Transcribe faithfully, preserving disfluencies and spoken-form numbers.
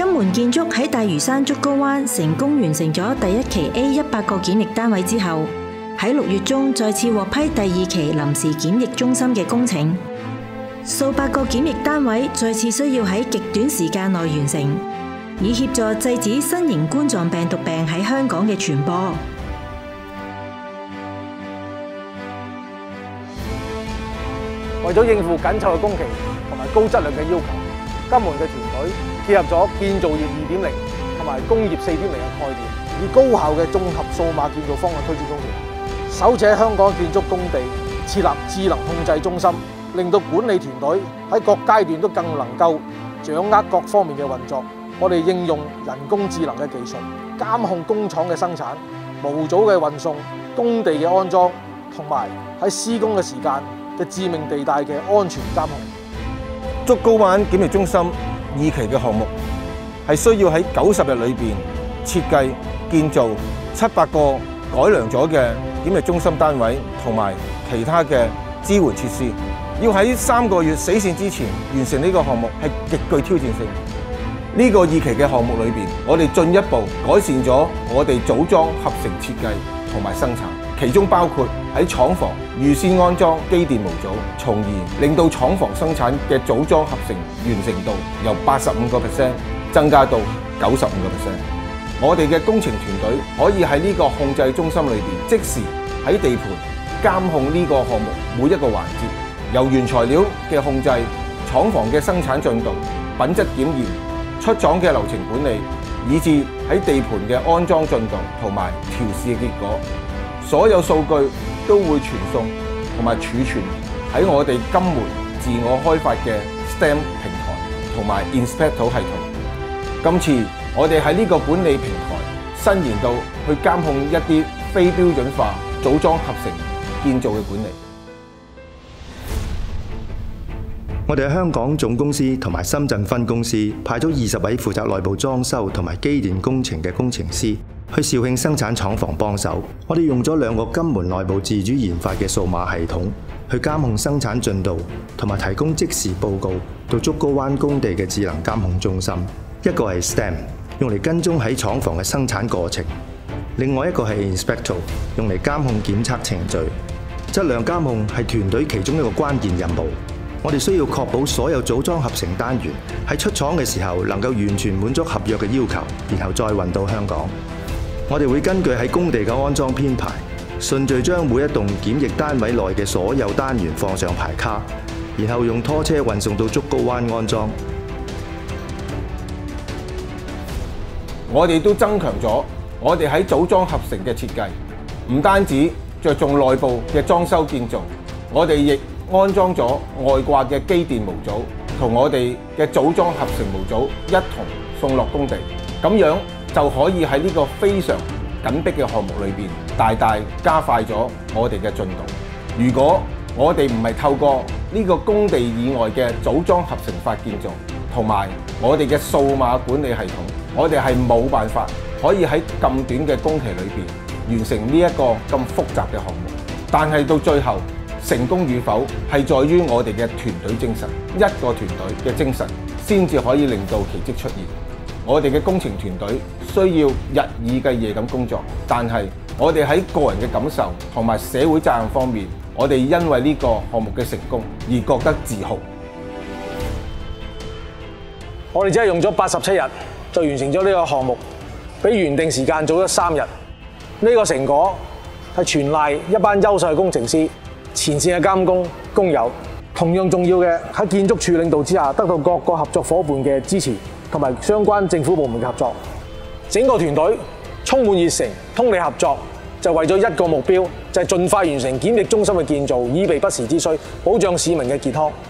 金門建築喺大嶼山竹篙灣成功完成咗第一期 A 一百個檢疫單位之後，喺六月中再次獲批第二期臨時檢疫中心嘅工程。數百個檢疫單位再次需要喺極短時間內完成，以協助制止新型冠狀病毒病喺香港嘅傳播。 為咗應付緊湊嘅工期同埋高質量嘅要求，金門嘅團隊結合咗建造業二點零同埋工業四點零嘅概念，以高效嘅綜合數碼建造方案推展工程。首次喺香港建築工地設立智能控制中心，令到管理團隊喺各階段都更能夠掌握各方面嘅運作。我哋應用人工智能嘅技術，監控工廠嘅生產、模組嘅運送、工地嘅安裝，同埋喺施工嘅時間嘅致命地帶嘅安全監控。 竹篙灣檢疫中心二期嘅項目係需要喺九十日裏邊設計建造七百個改良咗嘅檢疫中心單位同埋其他嘅支援設施，要喺三個月死線之前完成呢個項目係極具挑戰性。呢個二期嘅項目裏邊，我哋進一步改善咗我哋組裝合成設計同埋生產，其中包括喺廠房預先安裝機電模組，從而令到廠房生產嘅組裝合成完成度由八十五個 percent 增加到九十五個 percent。我哋嘅工程團隊可以喺呢個控制中心裏邊即時喺地盤監控呢個項目每一個環節，由原材料嘅控制、廠房嘅生產進度、品質檢驗、出廠嘅流程管理，以至喺地盤嘅安裝進度同埋調試嘅結果，所有數據都會傳送同埋儲存喺我哋金門自我開發嘅 S T E M 平台同埋 Inspecto 系統。今次我哋喺呢個管理平台伸延到去監控一啲非標準化組裝合成建造嘅管理。 我哋喺香港總公司同埋深圳分公司派咗二十位負責內部裝修同埋機電工程嘅工程師去肇慶生產廠房幫手。我哋用咗兩個金門內部自主研發嘅數碼系統去監控生產進度，同埋提供即時報告到竹篙灣工地嘅智能監控中心。一個係 S T E M， 用嚟跟蹤喺廠房嘅生產過程；另外一個係 Inspecto， 用嚟監控檢測程序。質量監控係團隊其中一個關鍵任務。我哋需要確保所有組裝合成單元喺出廠嘅時候能夠完全滿足合約嘅要求，然後再運到香港。我哋會根據喺工地嘅安裝編排，順序將每一棟檢疫單位內嘅所有單元放上牌卡，然後用拖車運送到竹篙灣安裝。 我哋都增強咗我哋喺組裝合成嘅設計，唔單止着重內部嘅裝修建造，我哋亦安裝咗外掛嘅機電模組，同我哋嘅組裝合成模組一同送落工地，咁樣就可以喺呢個非常緊迫嘅項目裏邊，大大加快咗我哋嘅進度。如果我哋唔係透過呢個工地以外嘅組裝合成法建造，同埋我哋嘅數碼管理系統，我哋係冇辦法可以喺咁短嘅工期裏邊完成呢一個咁複雜嘅項目。但係到最後，成功與否係在於我哋嘅團隊精神，一個團隊嘅精神先至可以令到奇蹟出現。我哋嘅工程團隊需要日以繼夜咁工作，但係我哋喺個人嘅感受同埋社會責任方面，我哋因為呢個項目嘅成功而覺得自豪。 我哋只係用咗八十七日就完成咗呢個項目，比原定時間早咗三日。呢個成果係全賴一班優秀嘅工程師、前線嘅監工、工友。同樣重要嘅，喺建築署領導之下，得到各個合作夥伴嘅支持，同埋相關政府部門嘅合作。整個團隊充滿熱誠、通力合作，就為咗一個目標，就係盡快完成檢疫中心嘅建造，以備不時之需，保障市民嘅健康。